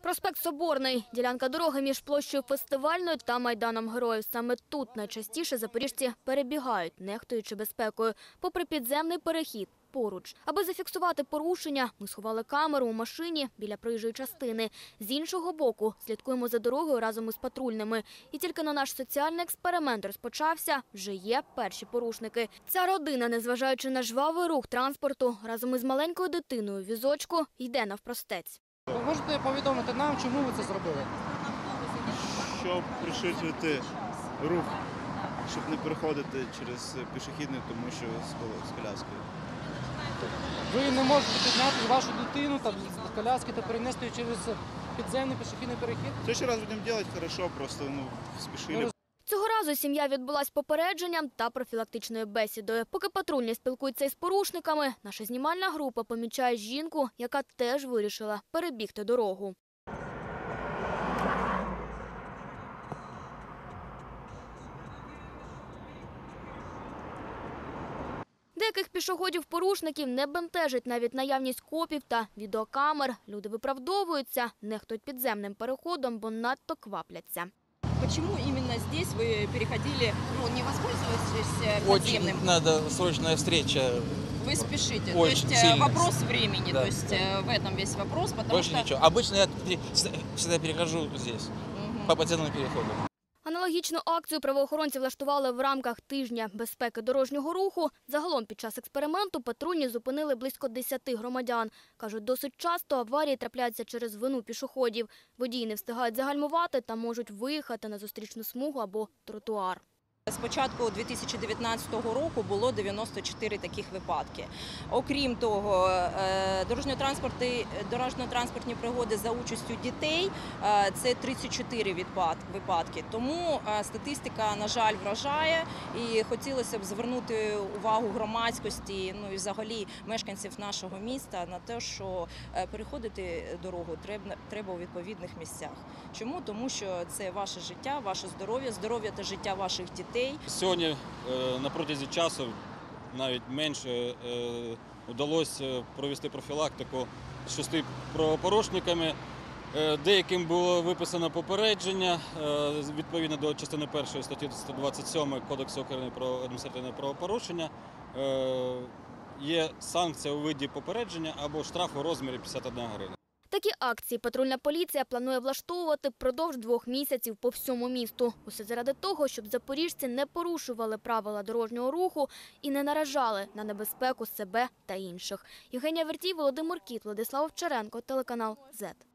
Проспект Соборний – ділянка дороги між площею Фестивальною та Майданом Героїв. Саме тут найчастіше запоріжці перебігають, нехтуючи безпекою, попри підземний перехід поруч. Аби зафіксувати порушення, ми сховали камеру у машині біля проїжджої частини. З іншого боку слідкуємо за дорогою разом із патрульними. І тільки на наш соціальний експеримент розпочався, вже є перші порушники. Ця родина, незважаючи на жвавий рух транспорту, разом із маленькою дитиною в візочку йде навпростець. Ви можете повідомити нам, чому ви це зробили? Щоб пришвидшити рух, щоб не переходити через пішохідний, тому що з коляскою. Ви не можете підняти вашу дитину з коляски та перенести її через підземний пішохідний перехід? В следующий раз будемо робити хорошо, просто спішили. Цього разу сім'я відбулась попередженням та профілактичною бесідою. Поки патрульні спілкуються із порушниками, наша знімальна група помічає жінку, яка теж вирішила перебігти дорогу. Деяких пішоходів-порушників не бентежить навіть наявність копів та відеокамер. Люди виправдовуються, нехтують підземним переходом, бо надто квапляться. Почему именно здесь вы переходили, не воспользовавшись подземным? Очень надо срочная встреча. Вы спешите. То Очень есть сильно. вопрос времени. Да, То есть в этом весь вопрос, потому Больше что... ничего. Обычно я всегда перехожу здесь, по подземному переходу. Аналогічну акцію правоохоронці влаштували в рамках тижня безпеки дорожнього руху. Загалом під час експерименту патрульні зупинили близько 10 громадян. Кажуть, досить часто аварії трапляються через вину пішоходів. Водії не встигають загальмувати та можуть виїхати на зустрічну смугу або тротуар. З початку 2019 року було 94 таких випадки. Окрім того, дорожньо-транспортні пригоди за участю дітей – це 34 випадки. Тому статистика, на жаль, вражає. І хотілося б звернути увагу громадськості, і взагалі мешканців нашого міста на те, що переходити дорогу треба у відповідних місцях. Чому? Тому що це ваше життя, ваше здоров'я та життя ваших дітей. Сьогодні на протязі часу, навіть менше, вдалося провести профілактику з 6 правопорушниками. Деяким було виписано попередження відповідно до частини 1 статті 127 Кодексу України про адміністративне правопорушення. Є санкція у виді попередження або штраф у розмірі 51 гривня. Такі акції патрульна поліція планує влаштовувати впродовж 2 місяців по всьому місту. Усе заради того, щоб запоріжці не порушували правила дорожнього руху і не наражали на небезпеку себе та інших. Євгенія Вертій, Володимир Кіт, Владислав Овчаренко, телеканал ЗЕТ.